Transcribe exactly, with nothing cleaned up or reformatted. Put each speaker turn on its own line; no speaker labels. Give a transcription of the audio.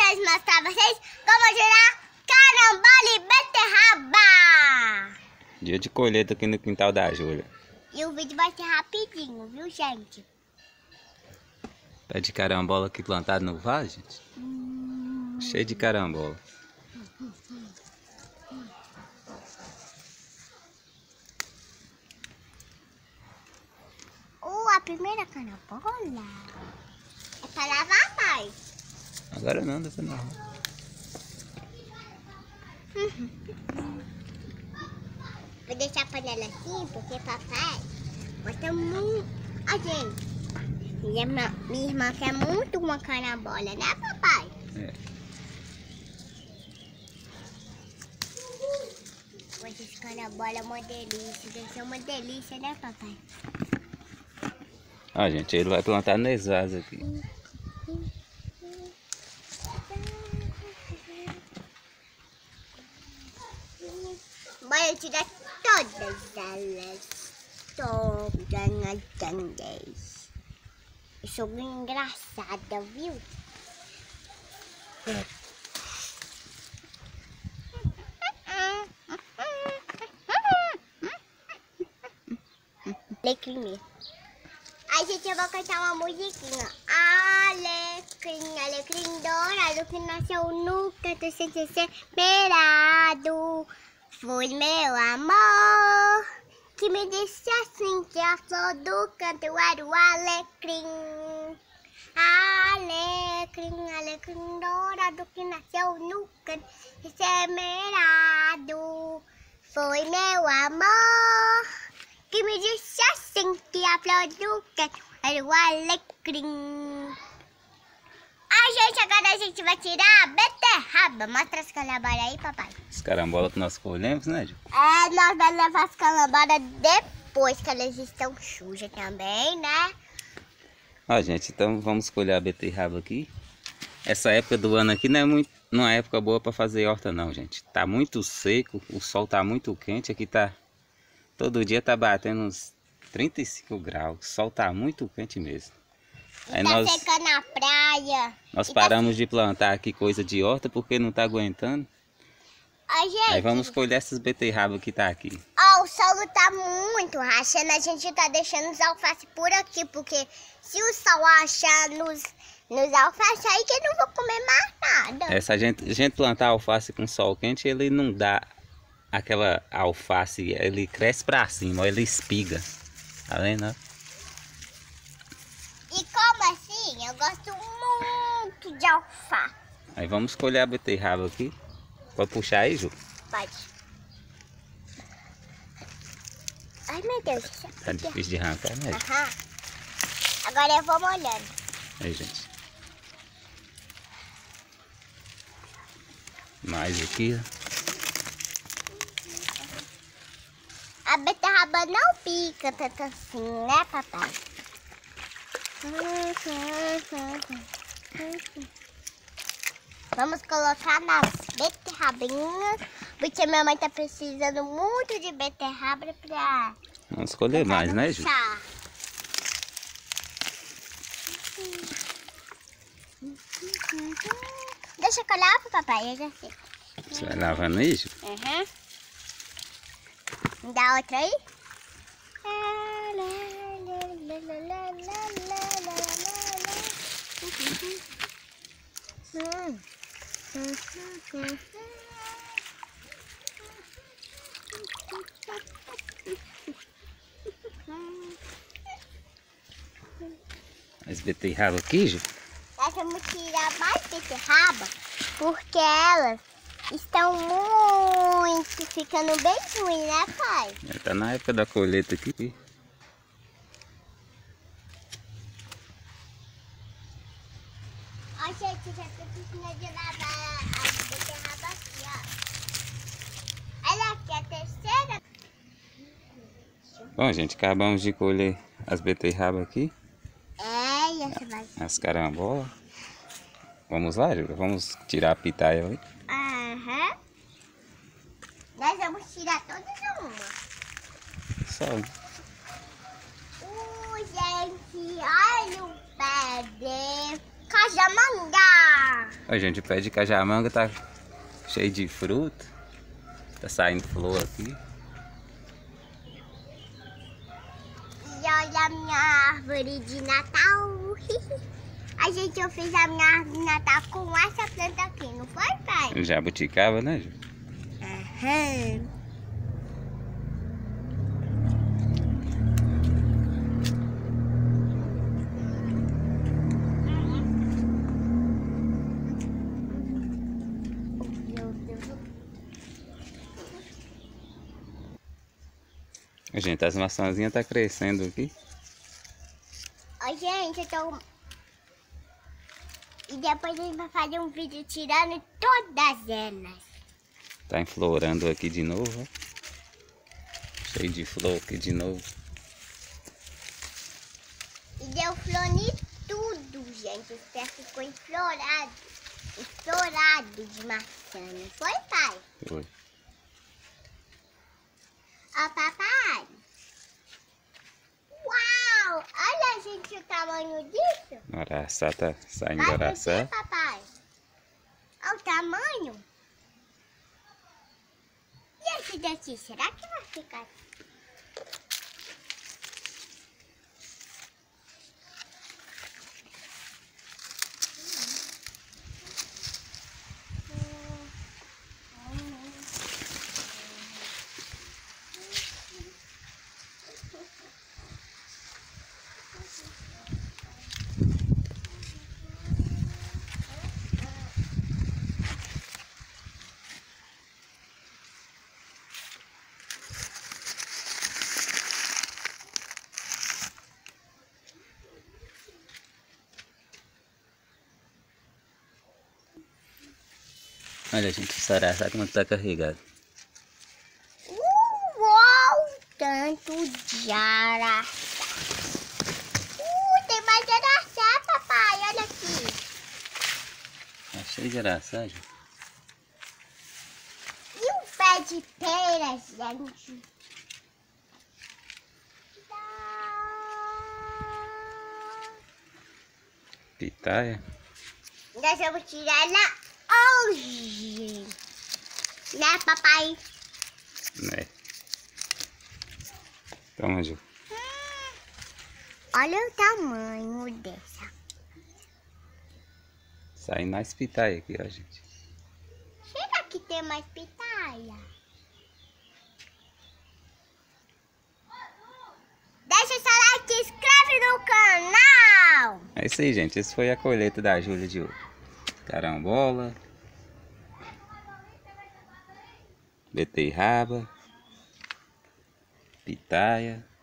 nós mostrar a vocês como girar carambola e beterraba.
Dia de colheita aqui no quintal da Júlia.
E o vídeo vai ser rapidinho, viu, gente?
Pé de carambola aqui plantado no vaso, gente.
Hum...
Cheio de carambola.
Uh, a primeira carambola é para lavar, pai.
Agora não, dá pra não.
Vou deixar a panela assim, porque papai gosta muito. Ó, gente, minha irmã, minha irmã quer muito uma carambola, né, papai?
É.
Essa carambola é uma delícia, deve ser uma delícia, né, papai?
Ó, gente, ele vai plantar nesse vaso aqui.
Bora tirar todas elas. Todas elas. Eu sou bem engraçada, viu? Alecrim mesmo. Aí, gente, eu vou cantar uma musiquinha. Alecrim, alecrim dourado que nasceu no canto sem ser separado. Foi meu amor que me disse assim que a flor do canto era o alecrim. Alecrim, alecrim dourado que nasceu no canto separado. Foi meu amor que me disse assim que a flor do canto era o alecrim. A gente, agora a gente vai tirar a beterraba. Mostra as carambolas aí, papai.
As carambolas que nós colhemos, né, Ju?
É, nós vamos levar as carambolas depois que elas estão sujas também, né?
Ó, gente, então vamos colher a beterraba aqui. Essa época do ano aqui não é, muito, não é época boa para fazer horta não, gente. Tá muito seco, o sol tá muito quente. Aqui tá... Todo dia tá batendo uns trinta e cinco graus. O sol tá muito quente mesmo. Aí
tá
nós,
secando a praia.
nós
E
paramos
tá...
de plantar aqui coisa de horta porque não tá aguentando.
Ó, gente,
Aí vamos colher essas beterrabas que tá aqui.
Ó, o solo tá muito rachando. A gente tá deixando os alfaces por aqui. Porque se o sol rachar nos, nos alfaces, aí que eu não vou comer mais nada.
É, se a gente, a gente plantar alface com sol quente, ele não dá aquela alface, ele cresce pra cima, ele espiga. Tá vendo?
E como assim? Eu gosto muito de alface.
Aí vamos colher a beterraba aqui. Pode puxar aí, Ju?
Pode. Ai, meu Deus.
Tá difícil de arrancar, né, Ju?
Aham. Agora eu vou molhando.
Aí, gente. Mais aqui, ó.
A beterraba não pica tanto assim, né, papai? Vamos colocar nas beterrabinhas, porque minha mãe tá precisando muito de beterraba pra...
Vamos escolher mais, né, Ju?
Deixa eu olhar pro papai, eu já sei.
Você vai lavando aí, Ju?
Uhum. Me dá outra aí?
As beterrabas aqui, Ju?
Nós vamos tirar mais beterraba porque elas estão muito ficando bem ruins, né, pai?
É, tá na época da colheita aqui.
Ó, gente, já tô precisando de lavar as beterrabas aqui, ó. Olha aqui, a terceira.
Bom, gente, acabamos de colher as beterrabas aqui.
É, e essa vai...
As carambolas. Vamos lá, Ju? Vamos tirar a pitaia ali.
Aham. Nós vamos tirar todas uma.
Só.
Uh, gente, olha o pé de cajamanga.
Ó, gente, o pé de cajamanga tá cheio de fruta. Tá saindo flor aqui.
E olha a minha árvore de Natal. A gente eu fiz a minha árvore de Natal com essa planta aqui, não foi, pai?
Jabuticaba, né, Ju?
Aham.
Gente, as maçãzinhas tá crescendo aqui.
Ó, gente, eu tô... E depois a gente vai fazer um vídeo tirando todas elas.
Tá enflorando aqui de novo, ó. Cheio de flor aqui de novo.
E deu flor em tudo, gente. O pé ficou enflorado. Enflorado de maçã, não foi, pai?
Foi.
Ó, papai. Uau! Olha, gente, o tamanho disso.
Araçá tá saindo
Vai
araçá.
descer, papai. Olha o tamanho. E esse daqui, será que vai ficar?
Olha, gente, o araçá como tá carregado.
Uau! Tanto de araçá. Uh, tem mais araçá, papai. Olha aqui.
Tá cheio de araçá, gente.
E um pé de pera, gente?
Pitaia.
Nós vamos tirar ela hoje. Né, papai?
Né? Toma, Ju.
Olha o tamanho dessa.
Sai mais pitaia aqui, ó, gente.
Será que tem mais pitaia? Deixa seu like, se inscreve no canal.
É isso aí, gente. Esse foi a colheita da Júlia de hoje. Carambola. Beterraba. Pitaia.